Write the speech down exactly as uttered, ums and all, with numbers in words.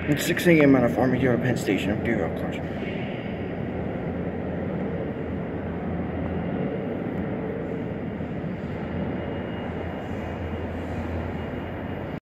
It's six A M out of Farmingdale to Penn Station. I'm gonna go close.